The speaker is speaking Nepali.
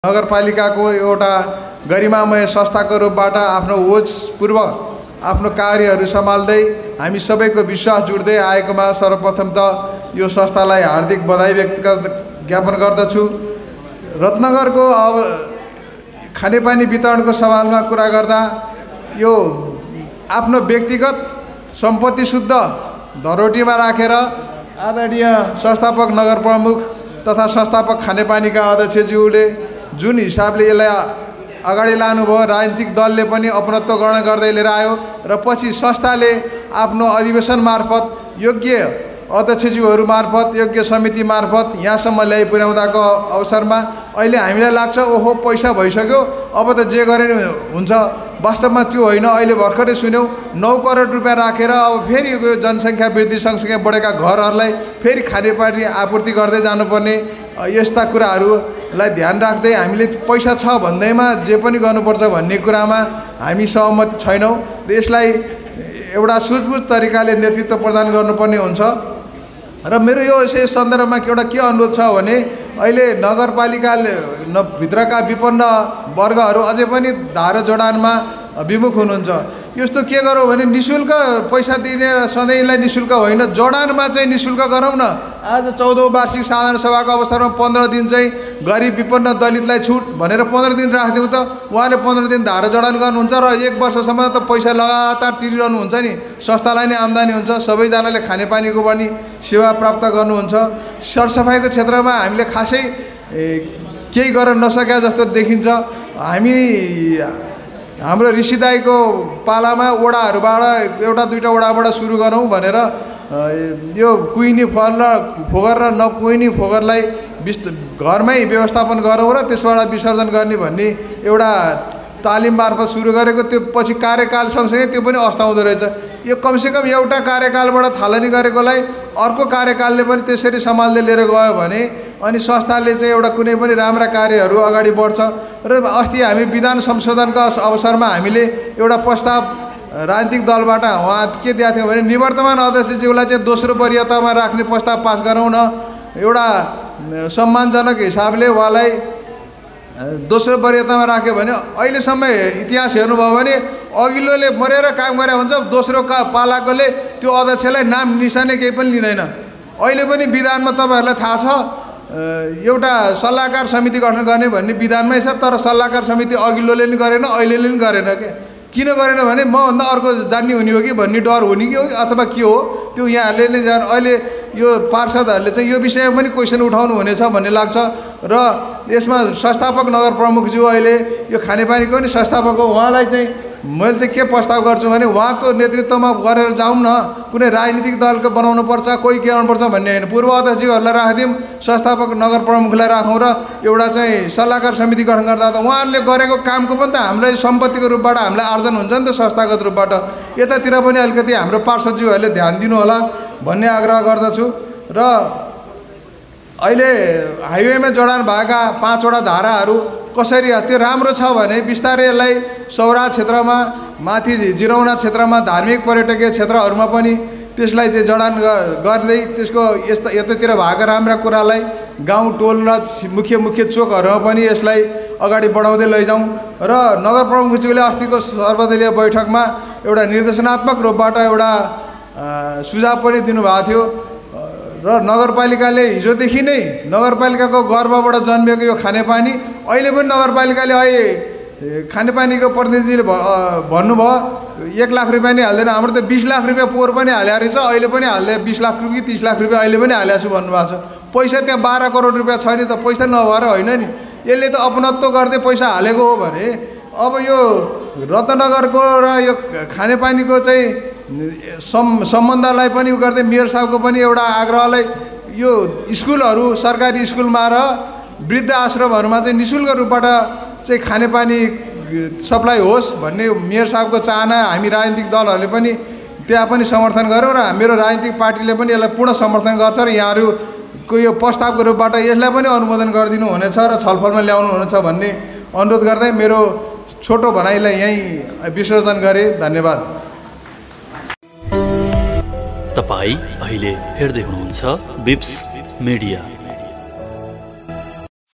नगरपालिकाको एउटा गरिमामय संस्थाको रूपबाट आफ्नो ओजपूर्वक आफ्नो कार्यहरू सम्हाल्दै हामी सबैको विश्वास जुट्दै आएकोमा सर्वप्रथम त यो संस्थालाई हार्दिक बधाई ज्ञापन गर्दछु। रत्नगरको अब खानेपानी वितरणको सवालमा कुरा गर्दा यो आफ्नो व्यक्तिगत सम्पत्ति शुद्ध धरोटीमा राखेर आदरणीय संस्थापक नगर प्रमुख तथा संस्थापक खानेपानीका अध्यक्षज्यूले जुन हिसाबले यसलाई अगाडि लानुभयो, राजनीतिक दलले पनि अपनत्व ग्रहण गर्दै लिएर आयो र पछि संस्थाले आफ्नो अधिवेशन मार्फत योग्य अध्यक्षज्यूहरू मार्फत योग्य समिति मार्फत यहाँसम्म ल्याइ पुर्याउँदाको अवसरमा अहिले हामीलाई लाग्छ ओहो पैसा भइसक्यो, अब त जे गरे हुन्छ। वास्तवमा त्यो होइन। अहिले भर्खरै सुन्यौँ 9 करोड रुपियाँ राखेर अब फेरि यो जनसङ्ख्या वृद्धि सँगसँगै बढेका घरहरूलाई फेरि खानेपानी आपूर्ति गर्दै जानुपर्ने यस्ता कुराहरूलाई ध्यान राख्दै हामीले पैसा छ भन्दैमा जे पनि गर्नुपर्छ भन्ने कुरामा हामी सहमत छैनौँ र यसलाई एउटा सुझबुझ तरिकाले नेतृत्व प्रदान गर्नुपर्ने हुन्छ। र मेरो यो सन्दर्भमा एउटा के अनुरोध छ भने अहिले नगरपालिकाले भित्रका विपन्न वर्गहरू अझै पनि धारो जोडानमा विमुख हुनुहुन्छ। यस्तो के गरौँ भने निशुल्क पैसा दिने सधैँलाई निशुल्क होइन, जोडानमा चाहिँ निशुल्क गरौँ न। आज 14औं वार्षिक साधारण सभाको अवसरमा 15 दिन चाहिँ गरिब विपन्न दलितलाई छुट भनेर 15 दिन राखिदिउँ त उहाँले 15 दिन धारो जोडान गर्नुहुन्छ र 1 वर्षसम्म त पैसा लगातार तिरिरहनु हुन्छ नि, संस्थालाई नै आम्दानी हुन्छ, सबैजनाले खानेपानीको पनि सेवा प्राप्त गर्नुहुन्छ। सरसफाइको क्षेत्रमा हामीले खासै केही गर्न नसकेका जस्तो देखिन्छ। हाम्रो ऋषिदाईको पालामा वडाहरूबाट एउटा दुईटा वडाबाट सुरु गरौँ भनेर यो कुइनी फोगर र नकुइनी फोगरलाई घरमै व्यवस्थापन गरौँ र त्यसबाट विसर्जन गर्ने भन्ने एउटा तालिम मार्फत सुरु गरेको, त्यो पछि कार्यकाल सँगसँगै त्यो पनि अस्ताउँदो रहेछ। यो कमसेकम एउटा कार्यकालबाट थालनी गरेकोलाई अर्को कार्यकालले पनि त्यसरी सम्हाल्दै लिएर गयो भने अनि संस्थाले चाहिँ एउटा कुनै पनि राम्रा कार्यहरू अगाडि बढ्छ। र अस्ति हामी विधान संशोधनका अवसरमा हामीले एउटा प्रस्ताव राजनीतिक दलबाट उहाँ के दिएको थियो भने निवर्तमान अध्यक्षज्यूलाई चाहिँ दोस्रो वरियतामा राख्ने प्रस्ताव पास गरौँ न। एउटा सम्मानजनक हिसाबले उहाँलाई दोस्रो वरियतामा राख्यो भने अहिलेसम्म इतिहास हेर्नुभयो भने अघिल्लोले मरेर काम गरे हुन्छ, दोस्रो पालाकोले त्यो अध्यक्षलाई नाम निशानै केही पनि लिँदैन। अहिले पनि विधानमा तपाईँहरूलाई थाहा छ एउटा सल्लाहकार समिति गठन गर्ने भन्ने विधानमै छ, तर सल्लाहकार समिति अघिल्लोले नि गरेन अहिलेले नि गरेन। किन गरेन भने मभन्दा अर्को जान्ने हुने हो कि भन्ने डर हुने कि हो अथवा के हो, त्यो यहाँहरूले नै जान। अहिले यो पार्षदहरूले चाहिँ यो विषयमा पनि क्वेसन उठाउनु हुनेछ भन्ने लाग्छ। र यसमा संस्थापक नगर प्रमुखज्यू अहिले यो खानेपानीको नि संस्थापक हो, उहाँलाई चाहिँ मैले चाहिँ के प्रस्ताव गर्छु भने उहाँको नेतृत्वमा गरेर जाउँ न। कुनै राजनीतिक दलको बनाउनुपर्छ, कोही के गर्नुपर्छ भन्ने होइन, पूर्व अध्यक्षज्यूहरूलाई राखिदिउँ, संस्थापक नगर प्रमुखलाई राखौँ र एउटा चाहिँ सल्लाहकार समिति गठन गर्दा त उहाँहरूले गरेको कामको पनि त हामीलाई सम्पत्तिको रूपबाट हामीलाई आर्जन हुन्छ नि त संस्थागत रूपबाट। यतातिर पनि अलिकति हाम्रो पार्षदज्यूहरूले ध्यान दिनु होला भन्ने आग्रह गर्दछु। र अहिले हाइवेमा जोडान भएका 5 वटा धाराहरू कसरी त्यो राम्रो छ भने बिस्तारै यसलाई सौरा क्षेत्रमा माथि जिरौना क्षेत्रमा धार्मिक पर्यटकीय क्षेत्रहरूमा पनि त्यसलाई चाहिँ जडान गर्दै त्यसको यतातिर भएका राम्रा कुरालाई गाउँ टोल र मुख्य चोकहरूमा पनि यसलाई अगाडि बढाउँदै लैजाउँ। र नगर प्रमुखज्यूले अस्तिको सर्वदलीय बैठकमा एउटा निर्देशनात्मक रूपबाट एउटा सुझाव पनि दिनुभएको थियो र नगरपालिकाले हिजोदेखि नै नगरपालिकाको गर्वबाट जन्मेको यो खानेपानी अहिले पनि नगरपालिकाले अहिले खानेपानीको प्रतिनिधिले भन्नुभयो 1 लाख रुपियाँ नै हाल्दैन, हाम्रो त 20 लाख रुपियाँ पोहोर पनि हालेको रहेछ, अहिले पनि हाल्दै 20 लाख रुपियाँ 30 लाख रुपियाँ अहिले पनि हालेको छु भन्नुभएको छ। पैसा त्यहाँ 12 करोड रुपियाँ छ नि त, पैसा नभएर होइन नि, यसले त अपनत्व गर्दै पैसा हालेको हो भने अब यो रत्नगरको र यो खानेपानीको चाहिँ सम्बन्धलाई पनि गर्दै मेयर साहबको पनि एउटा आग्रहलाई यो स्कुलहरू सरकारी स्कुलमा र वृद्ध आश्रमहरूमा चाहिँ निःशुल्क रूपबाट चाहिँ खानेपानी सप्लाई होस् भन्ने मेयर साहबको चाहना हामी राजनीतिक दलहरूले पनि त्यहाँ पनि समर्थन गऱ्यौँ र मेरो राजनीतिक पार्टीले पनि यसलाई पूर्ण समर्थन गर्छ र यहाँहरूको यो प्रस्तावको रूपबाट यसलाई पनि अनुमोदन गरिदिनु हुनेछ र छलफलमा ल्याउनु हुनेछ भन्ने अनुरोध गर्दै मेरो छोटो भनाइलाई यहीँ विसर्जन गरेँ। धन्यवाद। तपाईं अहिले हेर्दै हुनुहुन्छ बिप्स मिडिया।